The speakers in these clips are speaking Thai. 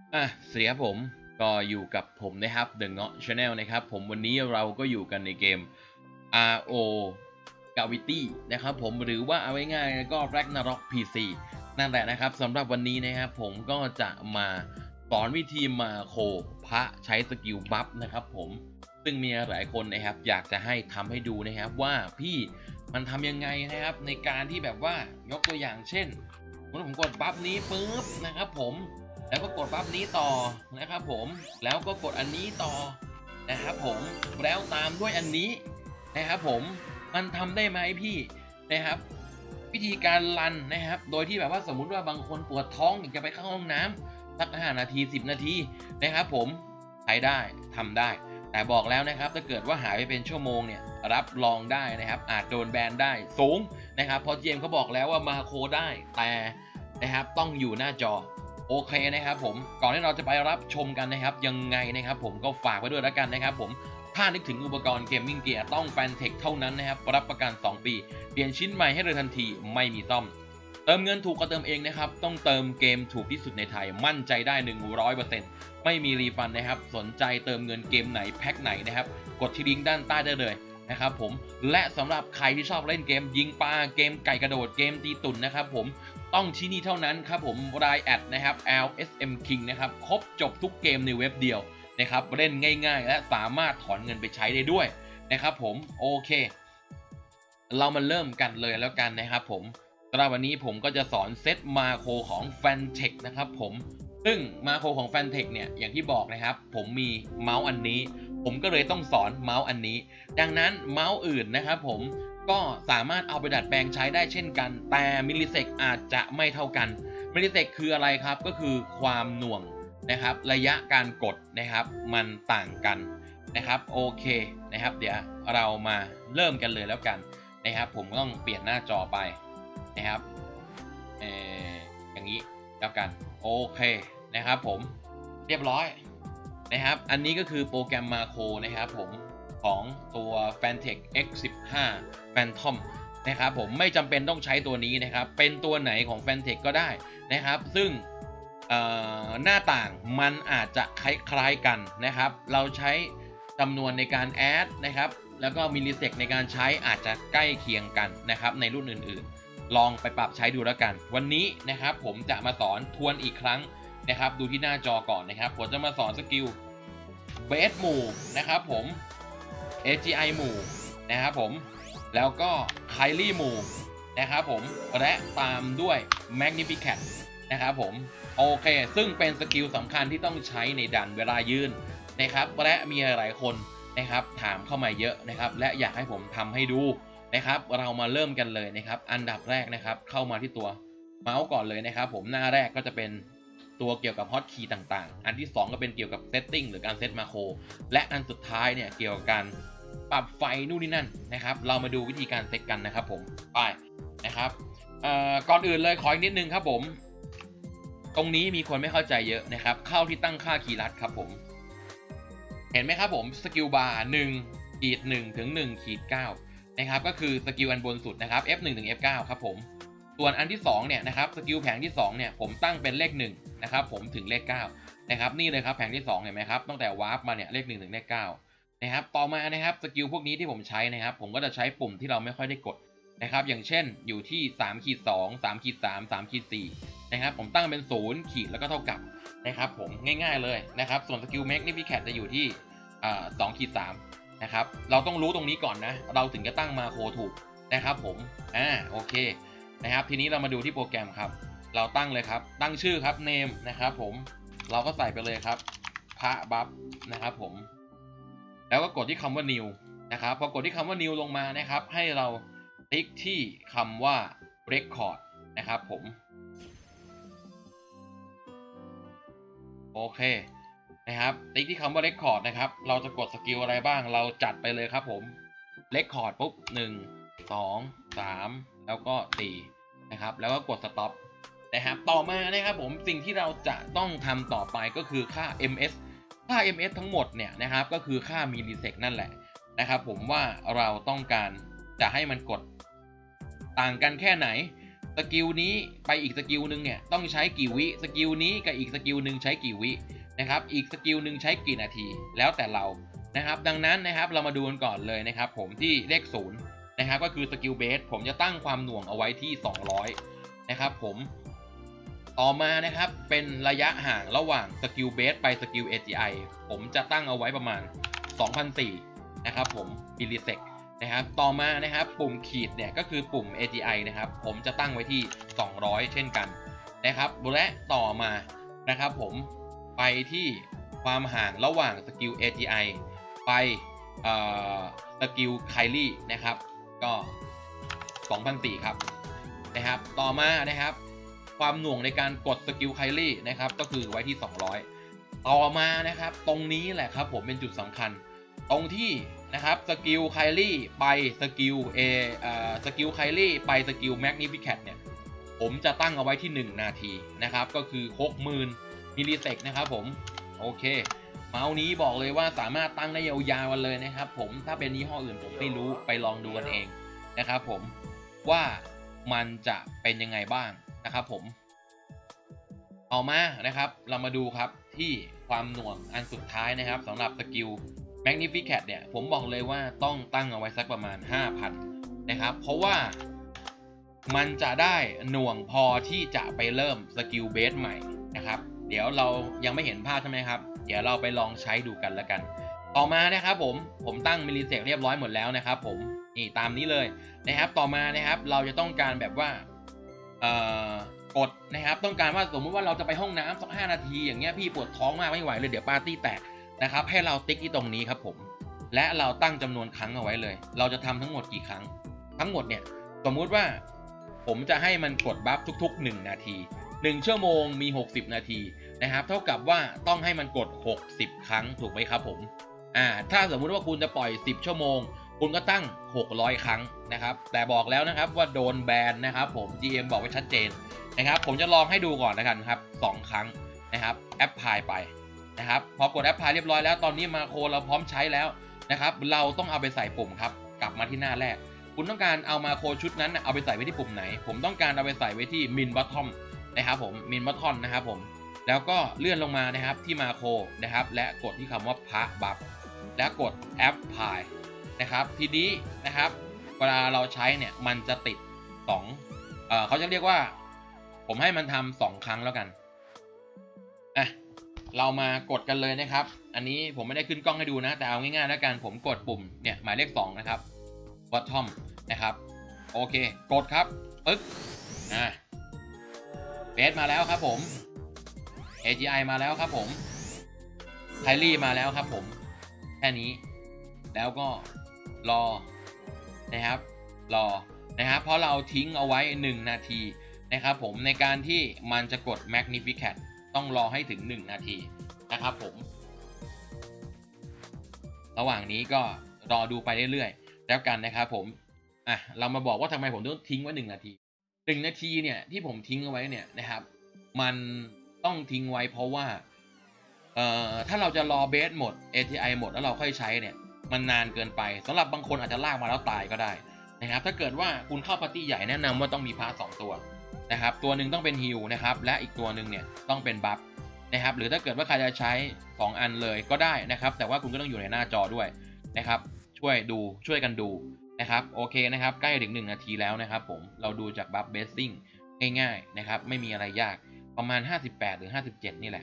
สวัสดีครับผมก็อยู่กับผมนะครับ The Gnot Channel นะครับผมวันนี้เราก็อยู่กันในเกม RO Gravity นะครับผมหรือว่าเอาง่ายๆก็ Ragnarok PC นั่นแหละนะครับสำหรับวันนี้นะครับผมก็จะมาสอนวิธีมาโคพระใช้สกิลบัฟนะครับผมซึ่งมีหลายคนนะครับอยากจะให้ทำให้ดูนะครับว่าพี่มันทำยังไงนะครับในการที่แบบว่ายกตัวอย่างเช่นผมกดบัฟนี้ปุ๊บนะครับผมแล้วก็กดบัฟนี้ต่อนะครับผมแล้วก็กดอันนี้ต่อนะครับผมแล้วตามด้วยอันนี้นะครับผมมันทำได้ไหมพี่นะครับวิธีการรันนะครับโดยที่แบบว่าสมมุติว่าบางคนปวดท้องอยากจะไปเข้าห้องน้ำสัก5 นาที10 นาทีนะครับผมใช้ได้ทำได้แต่บอกแล้วนะครับถ้าเกิดว่าหายไปเป็นชั่วโมงเนี่ยรับรองได้นะครับอาจโดนแบนได้สูงนะครับเพราะเจมเขาบอกแล้วว่ามาโคได้แต่นะครับต้องอยู่หน้าจอโอเคนะครับผมก่อนที่เราจะไปรับชมกันนะครับยังไงนะครับผมก็ฝากไว้ด้วยแล้วกันนะครับผมถ้านึกถึงอุปกรณ์เกมมิ่งเกียร์ต้องแฟนเทคเท่านั้นนะครับรับประกัน2 ปีเปลี่ยนชิ้นใหม่ให้เลยทันทีไม่มีซ่อมเติมเงินถูกก็เติมเองนะครับต้องเติมเกมถูกที่สุดในไทยมั่นใจได้ 100%ไม่มีรีฟันนะครับสนใจเติมเงินเกมไหนแพ็คไหนนะครับกดที่ลิงก์ด้านใต้ได้เลยนะครับผมและสำหรับใครที่ชอบเล่นเกมยิงปลาเกมไก่กระโดดเกมตีตุ่นนะครับผมต้องที่นี่เท่านั้นครับผมรายแอดนะครับ LSM King นะครับครบจบทุกเกมในเว็บเดียวนะครับเล่นง่ายๆและสามารถถอนเงินไปใช้ได้ด้วยนะครับผมโอเคเรามาเริ่มกันเลยแล้วกันนะครับผมสำหรับวันนี้ผมก็จะสอนเซตมาโคของ Fantech นะครับผมซึ่งมาโคของ Fantech เนี่ยอย่างที่บอกนะครับผมมีเมาส์อันนี้ผมก็เลยต้องสอนเมาส์อันนี้ดังนั้นเมาส์อื่นนะครับผมก็สามารถเอาไปดัดแปลงใช้ได้เช่นกันแต่มิลลิเซกอาจจะไม่เท่ากันมิลลิเซกคืออะไรครับก็คือความหน่วงนะครับระยะการกดนะครับมันต่างกันนะครับโอเคนะครับเดี๋ยวเรามาเริ่มกันเลยแล้วกันนะครับผมต้องเปลี่ยนหน้าจอไปนะครับอย่างนี้แล้วกันโอเคนะครับผมเรียบร้อยนะครับอันนี้ก็คือโปรแกรมมาโคนะครับผมของตัว Fantech X15 Phantom นะครับผมไม่จำเป็นต้องใช้ตัวนี้นะครับเป็นตัวไหนของ Fantech ก็ได้นะครับซึ่งหน้าต่างมันอาจจะคล้ายๆกันนะครับเราใช้จำนวนในการแอดนะครับแล้วก็มิลลิเซกในการใช้อาจจะใกล้เคียงกันนะครับในรุ่นอื่นๆลองไปปรับใช้ดูแล้วกันวันนี้นะครับผมจะมาสอนทวนอีกครั้งนะครับดูที่หน้าจอก่อนนะครับผมจะมาสอนสกิลเบสหมู่นะครับผม AGI หมู่นะครับผมแล้วก็ไคลี่หมู่นะครับผมและตามด้วย Magnificat นะครับผมโอเคซึ่งเป็นสกิลสำคัญที่ต้องใช้ในดันเวลายืนนะครับและมีหลายคนนะครับถามเข้ามาเยอะนะครับและอยากให้ผมทำให้ดูนะครับเรามาเริ่มกันเลยนะครับอันดับแรกนะครับเข้ามาที่ตัวเมาส์ก่อนเลยนะครับผมหน้าแรกก็จะเป็นตัวเกี่ยวกับฮอตคีย์ต่างๆอันที่2ก็เป็นเกี่ยวกับเซตติ้งหรือการเซตมาโครและอันสุดท้ายเนี่ยเกี่ยวกับการปรับไฟนู่นนี่นั่นนะครับเรามาดูวิธีการเซตกันนะครับผมไปนะครับก่อนอื่นเลยขออีกนิดนึงครับผมตรงนี้มีคนไม่เข้าใจเยอะนะครับเข้าที่ตั้งค่าคีย์ลัดครับผมเห็นไหมครับผมสกิลบาร์1-1 ถึง 1-9นะครับก็คือสกิลอันบนสุดนะครับ F1 ถึง F9 ครับผมส่วนอันที่2เนี่ยนะครับสกิลแผงที่2เนี่ยผมตั้งเป็นเลข1นะครับผมถึงเลข9นะครับนี่เลยครับแผงที่2เห็นไหมครับตั้งแต่วาร์ปมาเนี่ยเลข1ถึงเลข9นะครับต่อมานะครับสกิลพวกนี้ที่ผมใช้นะครับผมก็จะใช้ปุ่มที่เราไม่ค่อยได้กดนะครับอย่างเช่นอยู่ที่3-2 3-3 3-4นะครับผมตั้งเป็น0ขีดแล้วก็เท่ากับนะครับผมง่ายๆเลยนะครับส่วนสกิล Magnificat จะอยู่ที่2-3นะครับเราต้องรู้ตรงนี้ก่อนนะเราถึงจะตั้งมาโครถูกนะครับผมโอเคนะครับทีนี้เรามาดูที่โปรแกรมครับเราตั้งเลยครับตั้งชื่อครับ name นะครับผมเราก็ใส่ไปเลยครับพระบัฟนะครับผมแล้วก็กดที่คำว่า new นะครับพอกดที่คำว่า new ลงมานะครับให้เราติ๊กที่คำว่า record นะครับผมโอเคนะครับติ๊กที่คำว่า record นะครับเราจะกดสกิลอะไรบ้างเราจัดไปเลยครับผม record ปุ๊บ1 2 3แล้วก็4นะครับแล้วก็กด stop นะครับต่อมานะครับผมสิ่งที่เราจะต้องทำต่อไปก็คือค่า ms ค่า ms ทั้งหมดเนี่ยนะครับก็คือค่ามิลลิเซกนั่นแหละนะครับผมว่าเราต้องการจะให้มันกดต่างกันแค่ไหนสกิลนี้ไปอีกสกิลหนึ่งเนี่ยต้องใช้กี่วิสกิลนี้กับอีกสกิลหนึ่งใช้กี่วินะครับอีกสกิลหนึ่งใช้กี่นาทีแล้วแต่เรานะครับดังนั้นนะครับเรามาดูกันก่อนเลยนะครับผมที่เลข0นะครับก็คือสกิลเบสผมจะตั้งความหน่วงเอาไว้ที่200นะครับผมต่อมานะครับเป็นระยะห่างระหว่างสกิลเบสไปสกิล AGI ผมจะตั้งเอาไว้ประมาณ 2,400 นะครับผมมิลลิเซกนะครับต่อมานะครับปุ่มขีดเนี่ยก็คือปุ่ม AGI นะครับผมจะตั้งไว้ที่200เช่นกันนะครับและต่อมานะครับผมไปที่ความห่างระหว่างสกิล AGI ไปสกิลไคลี่นะครับก็ 2,400 ครับนะครับต่อมานะครับความหน่วงในการกดสกิลไคลี่นะครับก็คือไว้ที่200ต่อมานะครับตรงนี้แหละครับผมเป็นจุดสำคัญตรงที่นะครับสกิลไคลี่ไปสกิลสกิลไคลี่ไปสกิลแมกนิฟิแคทเนี่ยผมจะตั้งเอาไว้ที่1นาทีนะครับก็คือ 60,000 มิลลิเซกนะครับผมโอเคเมาส์นี้บอกเลยว่าสามารถตั้งได้ยาวๆกันเลยนะครับผมถ้าเป็นยี่ห้ออื่นผมไม่รู้ไปลองดูกันเองนะครับผมว่ามันจะเป็นยังไงบ้างนะครับผมต่อมานะครับเรามาดูครับที่ความหน่วงอันสุดท้ายนะครับสำหรับสกิล Magnificat เนี่ยผมบอกเลยว่าต้องตั้งเอาไว้สักประมาณ 5,000 นะครับเพราะว่ามันจะได้หน่วงพอที่จะไปเริ่มสกิลเบสใหม่นะครับเดี๋ยวเรายังไม่เห็นภาพใช่ไหมครับเดี๋ยวเราไปลองใช้ดูกันแล้วกันต่อมานะครับผมตั้งมิลลิเซกเรียบร้อยหมดแล้วนะครับผมนี่ตามนี้เลยนะครับต่อมานะครับเราจะต้องการแบบว่ากดนะครับต้องการว่าสมมติว่าเราจะไปห้องน้ำสัก5นาทีอย่างเงี้ยพี่ปวดท้องมากไม่ไหวเลยเดี๋ยวปาร์ตี้แตกนะครับให้เราติ๊กที่ตรงนี้ครับผมและเราตั้งจำนวนครั้งเอาไว้เลยเราจะทำทั้งหมดกี่ครั้งทั้งหมดเนี่ยสมมุติว่าผมจะให้มันกดบัฟทุกๆ1นาที1ชั่วโมงมี60นาทีนะครับเท่ากับว่าต้องให้มันกด60ครั้งถูกไหมครับผมถ้าสมมุติว่าคุณจะปล่อย10ชั่วโมงคุณก็ตั้ง600ครั้งนะครับแต่บอกแล้วนะครับว่าโดนแบนนะครับผม GM บอกไว้ชัดเจนนะครับผมจะลองให้ดูก่อนนะครับ2ครั้งนะครับแอปพลายไปนะครับพอกดแอปพลายเรียบร้อยแล้วตอนนี้มาโคเราพร้อมใช้แล้วนะครับเราต้องเอาไปใส่ปุ่มครับกลับมาที่หน้าแรกคุณต้องการเอามาโคชุดนั้นเอาไปใส่ไว้ที่ปุ่มไหนผมต้องการเอาไปใส่ไว้ที่มินบัตทอมนะครับผมมินบัตทอนนะครับผมแล้วก็เลื่อนลงมานะครับที่มาโคนะครับและกดที่คำว่าพระบัฟและกดแอปพลายนะครับทีนี้นะครับเวลาเราใช้เนี่ยมันจะติดเขาจะเรียกว่าผมให้มันทำ2ครั้งแล้วกันเรามากดกันเลยนะครับอันนี้ผมไม่ได้ขึ้นกล้องให้ดูนะแต่เอาง่ายๆแล้วกันผมกดปุ่มเนี่ยหมายเลข2นะครับ bottom นะครับโอเคกดครับปึ๊กเบสมาแล้วครับผม AGI มาแล้วครับผมไทลี่มาแล้วครับผมแค่นี้แล้วก็รอนะครับเพราะเราทิ้งเอาไว้1นาทีนะครับผมในการที่มันจะกด Magnificat ต้องรอให้ถึง1นาทีนะครับผมระหว่างนี้ก็รอดูไปเรื่อยๆแล้วกันนะครับผมเรามาบอกว่าทำไมผมต้องทิ้งไว้1นาที1นาทีเนี่ยที่ผมทิ้งเอาไว้เนี่ยนะครับมันต้องทิ้งไว้เพราะว่าถ้าเราจะรอเบสหมด ATI หมดแล้วเราค่อยใช้เนี่ยมันนานเกินไปสำหรับบางคนอาจจะลากมาแล้วตายก็ได้นะครับถ้าเกิดว่าคุณเข้าปาร์ตี้ใหญ่แนะนำว่าต้องมีพาร์ท2ตัวนะครับตัวหนึ่งต้องเป็นฮิลนะครับและอีกตัวหนึ่งเนี่ยต้องเป็นบัฟนะครับหรือถ้าเกิดว่าใครจะใช้2อันเลยก็ได้นะครับแต่ว่าคุณก็ต้องอยู่ในหน้าจอด้วยนะครับช่วยกันดูนะครับโอเคนะครับใกล้ถึง1นาทีแล้วนะครับผมเราดูจากบัฟเบสซิ่งง่ายๆนะครับไม่มีอะไรยากประมาณ58หรือ57นี่แหละ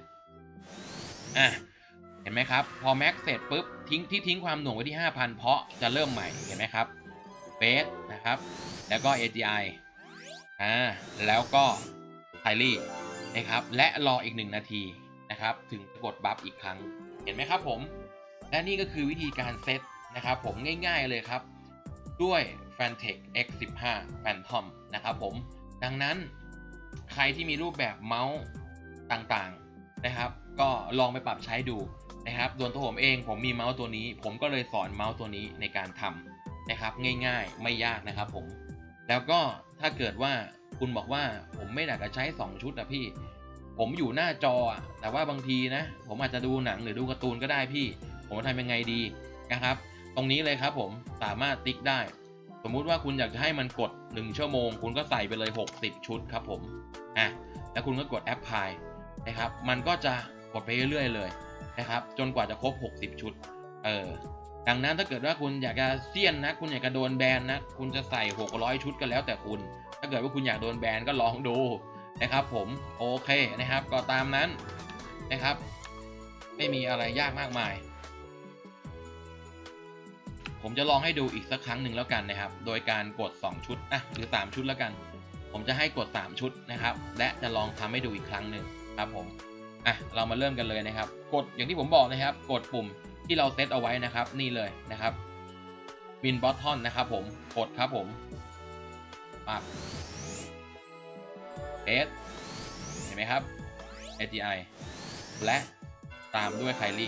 เห็นไหมครับพอแม็กเสร็จปุ๊บทิ้งความหน่วงไว้ที่ 5,000 เพราะจะเริ่มใหม่เห็นไหมครับเบสนะครับแล้วก็ AGI แล้วก็ไทลี่นะครับและรออีก1นาทีนะครับถึงจะกดบัฟอีกครั้งเห็นไหมครับผมและนี่ก็คือวิธีการเซตนะครับผมง่ายๆเลยครับด้วย Fantech X15 Phantom นะครับผมดังนั้นใครที่มีรูปแบบเมาส์ต่างๆนะครับก็ลองไปปรับใช้ดูนะครับส่วนตัวผมเองผมมีเมาส์ตัวนี้ผมก็เลยสอนเมาส์ตัวนี้ในการทำนะครับง่ายๆไม่ยากนะครับผมแล้วก็ถ้าเกิดว่าคุณบอกว่าผมไม่อยากจะใช้2ชุดพี่ผมอยู่หน้าจอแต่ว่าบางทีนะผมอาจจะดูหนังหรือดูการ์ตูนก็ได้พี่ผมทำยังไงดีนะครับตรงนี้เลยครับผมสามารถติ๊กได้สมมุติว่าคุณอยากจะให้มันกด1ชั่วโมงคุณก็ใส่ไปเลย60ชุดครับผมแล้วคุณก็กดแอปพลายนะครับมันก็จะกดไปเรื่อยๆเลยนะครับจนกว่าจะครบ60ชุดดังนั้นถ้าเกิดว่าคุณอยากจะเซียนนะคุณอยากจะโดนแบนนะคุณจะใส่600ชุดก็แล้วแต่คุณถ้าเกิดว่าคุณอยากโดนแบนก็ลองดูนะครับผมโอเคนะครับก็ตามนั้นนะครับไม่มีอะไรยากมากมายผมจะลองให้ดูอีกสักครั้งหนึ่งแล้วกันนะครับโดยการกด2ชุดหรือ3ชุดแล้วกันผมจะให้กด3ชุดนะครับและจะลองทำให้ดูอีกครั้งหนึ่งครับผมเรามาเริ่มกันเลยนะครับกดอย่างที่ผมบอกนะครับกดปุ่มที่เราเซตเอาไว้นะครับนี่เลยนะครับวินบอททอนนะครับผมกดครับผมปั๊บเห็นไหมครับ AGI และตามด้วยไคลี่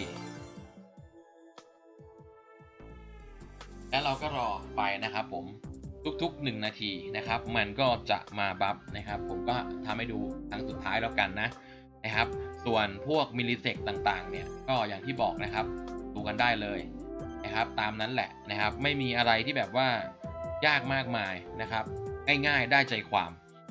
แล้วเราก็รอไปนะครับผมทุกๆ1นาทีนะครับมันก็จะมาบัฟนะครับผมก็ทำให้ดูครั้งสุดท้ายแล้วกันนะครับส่วนพวกมิลลิเซกต่างๆเนี่ยก็อย่างที่บอกนะครับดูกันได้เลยนะครับตามนั้นแหละนะครับไม่มีอะไรที่แบบว่ายากมากมายนะครับง่ายๆได้ใจความ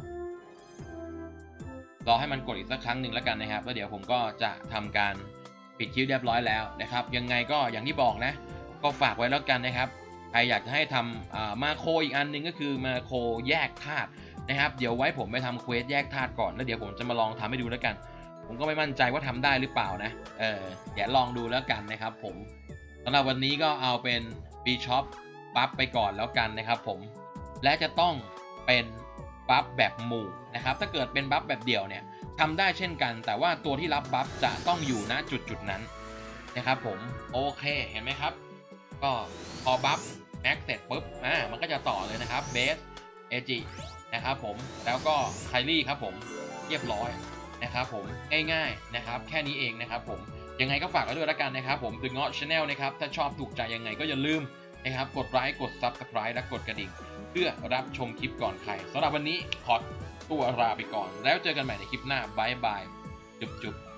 รอให้มันกดอีกสักครั้งหนึ่งแล้วกันนะครับแล้วเดี๋ยวผมก็จะทำการปิดคลิปเรียบร้อยแล้วนะครับยังไงก็อย่างที่บอกนะก็ฝากไว้แล้วกันนะครับใครอยากจะให้ทำมาโครอีกอันนึงก็คือมาโครแยกธาตุนะครับเดี๋ยวไว้ผมไปทำเควสแยกธาตุก่อนแล้วเดี๋ยวผมจะมาลองทำให้ดูแล้วกันผมก็ไม่มั่นใจว่าทำได้หรือเปล่านะเดี๋ยวลองดูแล้วกันนะครับผมสำหรับวันนี้ก็เอาเป็นบีช็อปบัฟไปก่อนแล้วกันนะครับผมและจะต้องเป็นบัฟแบบหมู่นะครับถ้าเกิดเป็นบัฟแบบเดี่ยวเนี่ยทำได้เช่นกันแต่ว่าตัวที่รับบัฟจะต้องอยู่ณจุดนั้นนะครับผมโอเคเห็นไหมครับก็พอบัฟแม็กเสร็จปุ๊บมันก็จะต่อเลยนะครับเบสเอจินะครับผมแล้วก็ไคลี่ครับผมเรียบร้อยนะครับผมง่ายๆนะครับแค่นี้เองนะครับผมยังไงก็ฝากไว้ด้วยแล้วกันนะครับผมThe Gnot Channel นะครับถ้าชอบถูกใจยังไงก็อย่าลืมนะครับกดไลค์กด Subscribe และกดกระดิ่งเพื่อรับชมคลิปก่อนใครสำหรับวันนี้ขอตัวลาไปก่อนแล้วเจอกันใหม่ในคลิปหน้าบายบายจุ๊บ